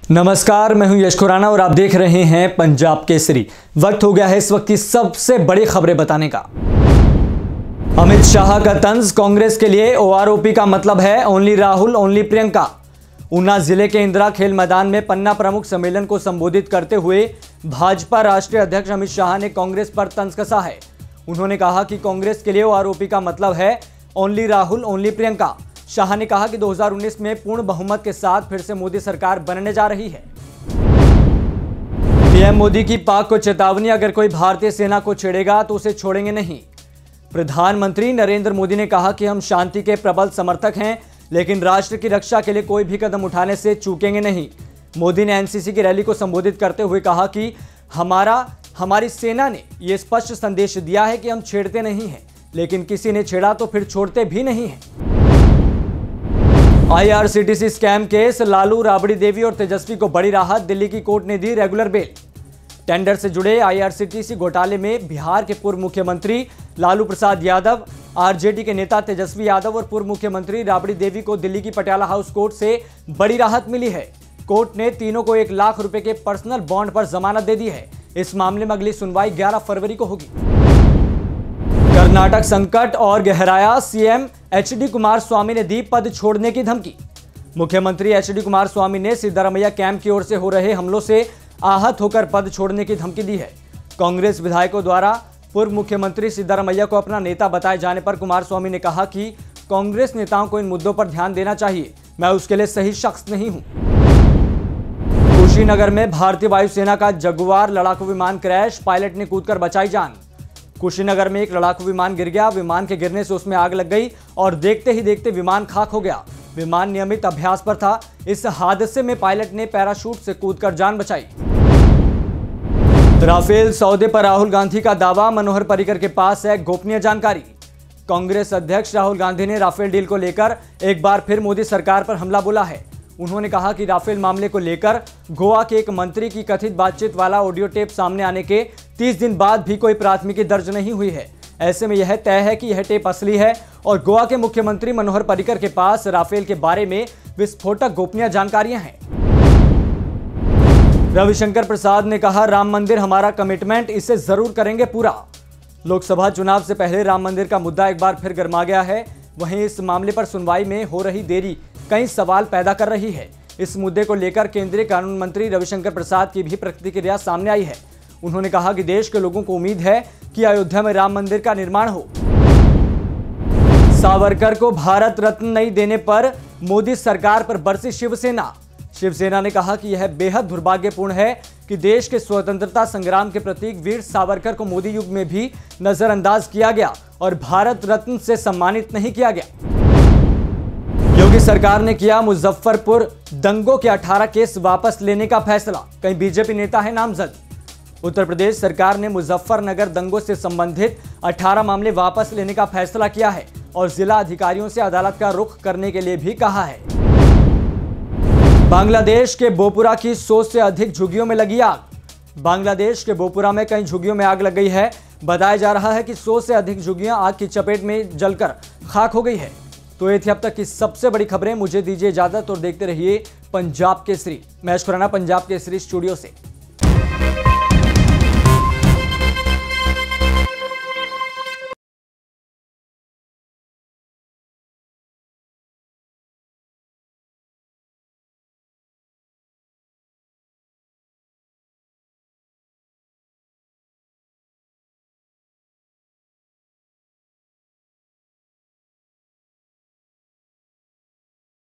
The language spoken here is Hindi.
नमस्कार, मैं हूं यश खुराना और आप देख रहे हैं पंजाब केसरी। वक्त हो गया है इस वक्त की सबसे बड़ी खबरें बताने का। अमित शाह का तंज, कांग्रेस के लिए ओआरओपी का मतलब है ओनली राहुल ओनली प्रियंका। ऊना जिले के इंदिरा खेल मैदान में पन्ना प्रमुख सम्मेलन को संबोधित करते हुए भाजपा राष्ट्रीय अध्यक्ष अमित शाह ने कांग्रेस पर तंज कसा है। उन्होंने कहा कि कांग्रेस के लिए ओआरओपी का मतलब है ओनली राहुल ओनली प्रियंका। शाह ने कहा कि 2019 में पूर्ण बहुमत के साथ फिर से मोदी सरकार बनने जा रही है। पीएम मोदी की पाक को चेतावनी, अगर कोई भारतीय सेना को छेड़ेगा तो उसे छोड़ेंगे नहीं। प्रधानमंत्री नरेंद्र मोदी ने कहा कि हम शांति के प्रबल समर्थक हैं, लेकिन राष्ट्र की रक्षा के लिए कोई भी कदम उठाने से चूकेंगे नहीं। मोदी ने एनसीसी की रैली को संबोधित करते हुए कहा कि हमारी सेना ने यह स्पष्ट संदेश दिया है कि हम छेड़ते नहीं हैं, लेकिन किसी ने छेड़ा तो फिर छोड़ते भी नहीं हैं। IRCTC scam case, Lalu, Rabri Devi और तेजस्वी को बड़ी राहत, दिल्ली की कोर्ट ने दी रेगुलर बेल। टेंडर से जुड़े आईआरसीटीसी घोटाले में बिहार के पूर्व मुख्यमंत्री लालू प्रसाद यादव, आरजेडी के नेता तेजस्वी यादव और पूर्व मुख्यमंत्री राबड़ी देवी को दिल्ली की पटियाला हाउस कोर्ट से बड़ी राहत मिली है। कोर्ट ने तीनों को 1 लाख रुपए के पर्सनल बॉन्ड पर जमानत दे दी है। इस मामले में अगली सुनवाई 11 फरवरी को होगी। कर्नाटक संकट और गहराया, सीएम एचडी कुमारस्वामी ने दी पद छोड़ने की धमकी। मुख्यमंत्री एचडी कुमारस्वामी ने सिद्धारमैया कैंप की ओर से हो रहे हमलों से आहत होकर पद छोड़ने की धमकी दी है। कांग्रेस विधायकों द्वारा पूर्व मुख्यमंत्री सिद्धारमैया को अपना नेता बताए जाने पर कुमारस्वामी ने कहा कि कांग्रेस नेताओं को इन मुद्दों पर ध्यान देना चाहिए, मैं उसके लिए सही शख्स नहीं हूं। कुशीनगर में भारतीय वायुसेना का जगुआर लड़ाकू विमान क्रैश, पायलट ने कूदकर बचाई जान। कुशीनगर में एक लड़ाकू विमान गिर गया। विमान के गिरने से उसमें आग लग गई और देखते ही देखते विमान खाक हो गया। विमान नियमित अभ्यास पर था। इस हादसे में पायलट ने पैराशूट से कूदकर जान बचाई। राफेल सौदे पर राहुल गांधी का दावा, मनोहर पर्रिकर के पास है गोपनीय जानकारी। कांग्रेस अध्यक्ष राहुल गांधी ने राफेल डील को लेकर एक बार फिर मोदी सरकार पर हमला बोला है। उन्होंने कहा कि राफेल मामले को लेकर गोवा के एक मंत्री की कथित बातचीत वाला ऑडियो टेप सामने आने के 30 दिन बाद भी कोई प्राथमिकी दर्ज नहीं हुई है। ऐसे में यह तय है कि यह टेप असली है और गोवा के मुख्यमंत्री मनोहर पर्रिकर के पास राफेल के बारे में विस्फोटक गोपनीय जानकारियां हैं। रविशंकर प्रसाद ने कहा, राम मंदिर हमारा कमिटमेंट, इसे जरूर करेंगे पूरा। लोकसभा चुनाव से पहले राम मंदिर का मुद्दा एक बार फिर गर्मा गया है। वहीं इस मामले पर सुनवाई में हो रही देरी कई सवाल पैदा कर रही है। इस मुद्दे को लेकर केंद्रीय कानून मंत्री रविशंकर प्रसाद की भी प्रतिक्रिया सामने आई है। उन्होंने कहा कि देश के लोगों को उम्मीद है कि अयोध्या में राम मंदिर का निर्माण हो। सावरकर को भारत रत्न नहीं देने पर मोदी सरकार पर बरसी शिवसेना। शिवसेना ने कहा कि यह बेहद दुर्भाग्यपूर्ण है कि देश के स्वतंत्रता संग्राम के प्रतीक वीर सावरकर को मोदी युग में भी नजरअंदाज किया गया और भारत रत्न से सम्मानित नहीं किया गया। योगी सरकार ने किया मुजफ्फरपुर दंगों के 18 केस वापस लेने का फैसला, कई बीजेपी नेता है नामजद। उत्तर प्रदेश सरकार ने मुजफ्फरनगर दंगों से संबंधित 18 मामले वापस लेने का फैसला किया है और जिला अधिकारियों से अदालत का रुख करने के लिए भी कहा है। बांग्लादेश के बोपुरा की 100 से अधिक झुग्गियों में लगी आग। बांग्लादेश के बोपुरा में कई झुग्गियों में आग लग गई है। बताया जा रहा है कि 100 से अधिक झुग्गियां आग की चपेट में जलकर खाक हो गई है। तो ये थी अब तक की सबसे बड़ी खबरें। मुझे दीजिए इजाजत और देखते रहिए पंजाब केसरी। मैं यश खुराना, पंजाब केसरी स्टूडियो से।